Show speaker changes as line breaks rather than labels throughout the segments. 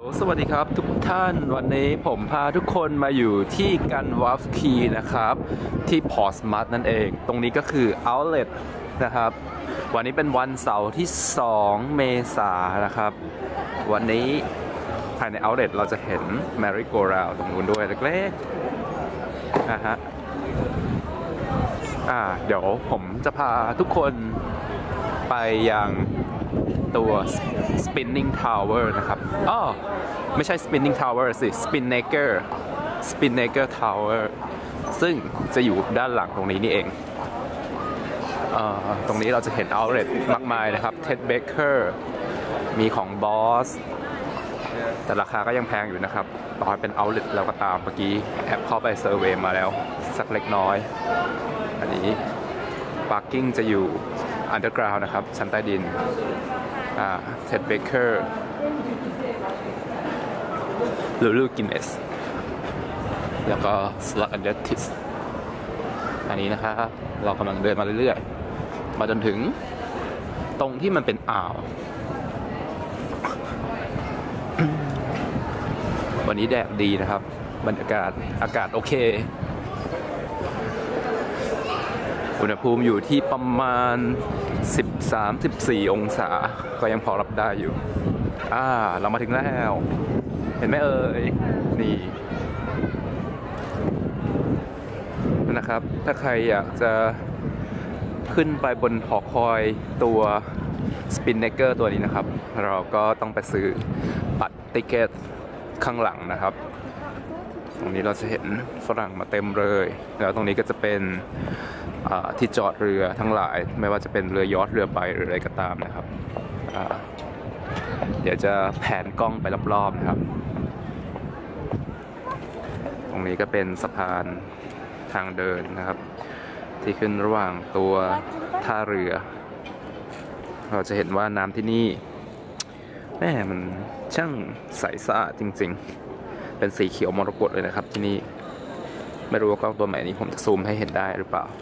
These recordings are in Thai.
สวัสดีครับทุกท่านวันนี้ผมพาทุกคนมาอยู่ที่กันวอฟคีนะครับที่พอร์ตสมาร์ทนั่นเองตรงนี้ก็คือ Outlet นะครับวันนี้เป็นวันเสาร์ที่2เมษายนนะครับวันนี้ภายใน Outlet เราจะเห็น Merry Go Round ตรงนู้นด้วยเล็กๆนะฮะเดี๋ยวผมจะพาทุกคนไปยังตัว Spinning Tower นะครับไม่ใช่ Spinning Tower สิ Spinnaker Tower ซึ่งจะอยู่ด้านหลังตรงนี้นี่เองตรงนี้เราจะเห็น Outlet มากมายนะครับ Ted Baker มีของ Boss แต่ราคาก็ยังแพงอยู่นะครับต่อให้เป็น Outlet เราก็ตามเมื่อกี้แอบเข้าไปเซอร์เวย์มาแล้วสักเล็กน้อยอันนี้ Parking จะอยู่ Underground นะครับชั้นใต้ดินTed Baker Lulu Guinness แล้วก็ Slug and Lettuce อันนี้นะครับเรากำลังเดินมาเรื่อยๆมาจนถึงตรงที่มันเป็นอ่าววันนี้แดดดีนะครับบรรยากาศอากาศโอเคอุณหภูมิอยู่ที่ประมาณ 13-14 องศาก็ยังพอรับได้อยู่เรามาถึงแล้วเห็นไหมเอ่ยนี่นะครับถ้าใครอยากจะขึ้นไปบนหอคอยตัว Spinnaker ตัวนี้นะครับเราก็ต้องไปซื้อบัตรติเกตข้างหลังนะครับตรงนี้เราจะเห็นฝรั่งมาเต็มเลยแล้วตรงนี้ก็จะเป็นที่จอดเรือทั้งหลายไม่ว่าจะเป็นเรือยอชต์เรือใบหรืออะไรก็ตามนะครับเดี๋ยวจะแผนกล้องไปรอบๆนะครับตรงนี้ก็เป็นสะพานทางเดินนะครับที่ขึ้นระหว่างตัวท่าเรือเราจะเห็นว่าน้ำที่นี่แม่มันช่างใสสะอาดจริงๆเป็นสีเขียวมรกตเลยนะครับที่นี่ไม่รู้ว่ากล้องตัวใหม่นี้ผมจะซูมให้เห็นได้หรือเปล่า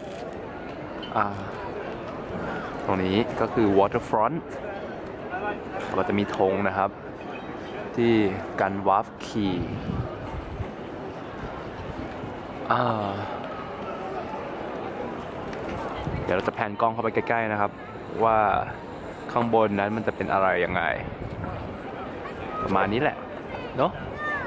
ตรงนี้ก็คือ waterfront ก็จะมีธงนะครับที่กันวาฟคีเดี๋ยวเราจะแพนกล้องเข้าไปใกล้ๆนะครับว่าข้างบนนั้นมันจะเป็นอะไรยังไงประมาณนี้แหละเนาะ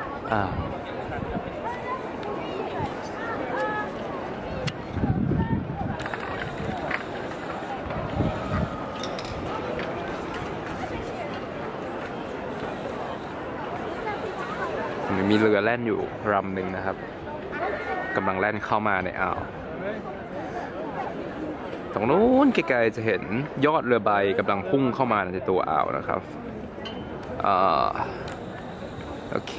มีเรือแล่นอยู่ลำหนึ่งนะครับกำลังแล่นเข้ามาในอ่าวตรงนู้นไกลๆจะเห็นยอดเรือใบกำลังพุ่งเข้ามาในตัวอ่าวนะครับโอเค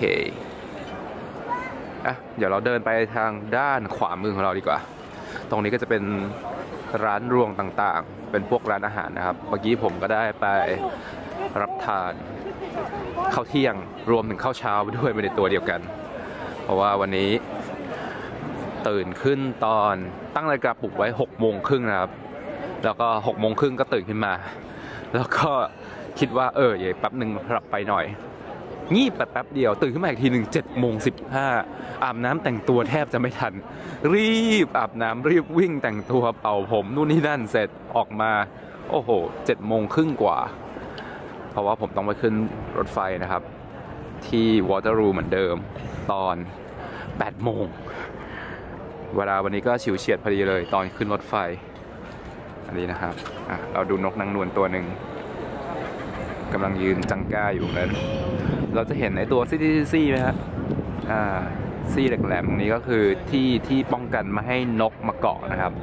เดี๋ยวเราเดินไปทางด้านขวามือของเราดีกว่าตรงนี้ก็จะเป็นร้านรวงต่างๆเป็นพวกร้านอาหารนะครับเมื่อกี้ผมก็ได้ไปรับทานข้าวเที่ยงรวมถึงข้าวเช้าไปด้วยในตัวเดียวกันเพราะว่าวันนี้ตื่นขึ้นตอนตั้งนาฬิกาปลุกไว้6:30นะครับแล้วก็6:30ก็ตื่นขึ้นมาแล้วก็คิดว่าอย่าแป๊บหนึ่งหลับไปหน่อยงีบแป๊บเดียวตื่นขึ้นมาอีกทีหนึ่ง7:15อาบน้ำแต่งตัวแทบจะไม่ทันรีบอาบน้ำรีบวิ่งแต่งตัวเป่าผมนู่นนี่นั่นเสร็จออกมาโอ้โห7:30กว่าเพราะว่าผมต้องไปขึ้นรถไฟนะครับที่วอเตอร์รูเหมือนเดิมตอน8:00เวลาวันนี้ก็ฉิวเฉียดพอดีเลยตอนขึ้นรถไฟอันนี้นะครับเราดูนกนางนวลตัวหนึ่งกำลังยืนจังก้าอยู่นั้นเราจะเห็นในตัวซี่ไหมครับซี่แหลมๆตรงนี้ก็คือที่ป้องกันไม่ให้นกมาเกาะนะครับ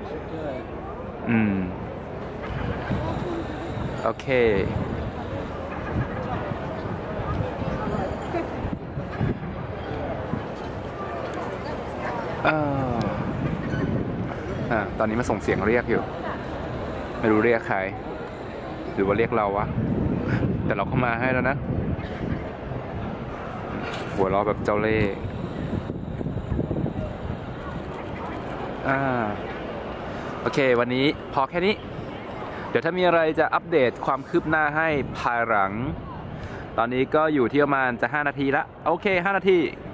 โอเคตอนนี้มาส่งเสียงเรียกอยู่ไม่รู้เรียกใครหรือว่าเรียกเราวะแต่เราเข้ามาให้แล้วนะหัวเราะแบบเจ้าเล่ห์โอเควันนี้พอแค่นี้ เดี๋ยวถ้ามีอะไรจะอัปเดตความคืบหน้าให้ภายหลังตอนนี้ก็อยู่ที่ประมาณจะ5 นาทีละโอเค5 นาที